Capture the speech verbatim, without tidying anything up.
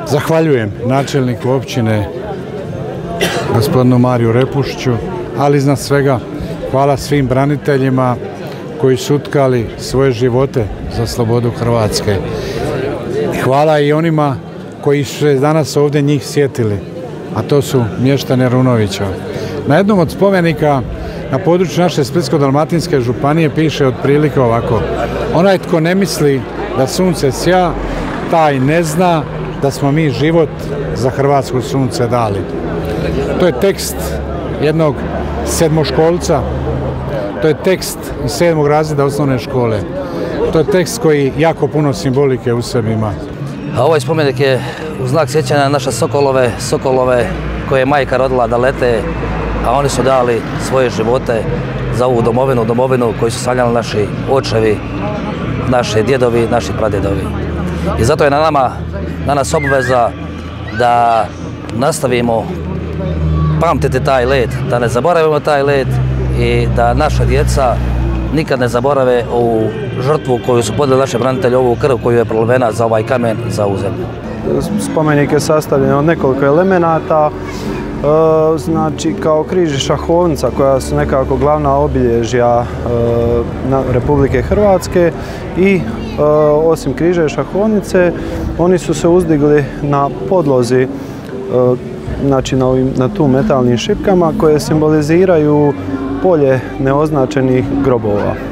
Zahvaljujem načelniku općine gospodinu Mariju Repušiću, ali iznad svega hvala svim braniteljima koji su utkali svoje živote za slobodu Hrvatske. Hvala i onima koji su se danas ovdje njih sjetili, a to su mještani Runovića. Na jednom od spomenika na području naše Splitsko-dalmatinske županije piše otprilike ovako: onaj tko ne misli da sunce sja, taj ne zna da smo mi život za hrvatsko sunce dali. To je tekst jednog sedmoškolca, to je tekst iz sedmog razreda osnovne škole. To je tekst koji jako puno simbolike u sebi ima. A ovaj spomenik je u znak sjećanja na naše sokolove, sokolove koje je majka rodila da lete, a oni su dali svoje živote za ovu domovinu, domovinu koju su sanjali naši očevi, naši djedovi, naši pradjedovi. I zato je na nama, na nas obveza da nastavimo pamtiti taj let, da ne zaboravimo taj let i da naša djeca nikad ne zaborave u žrtvu koju su podnijeli naši branitelji, ovu krv koju je prolivena za ovaj kamen, za ovu zemlju. Spomenik je sastavljen od nekoliko elemenata, e, znači kao križ i šahovnica koja su nekako glavna obilježja e, na Republike Hrvatske i e, osim križa i šahovnice oni su se uzdigli na podlozi, e, znači na, ovim, na tu metalnim šipkama koje simboliziraju polje neoznačenih grobova.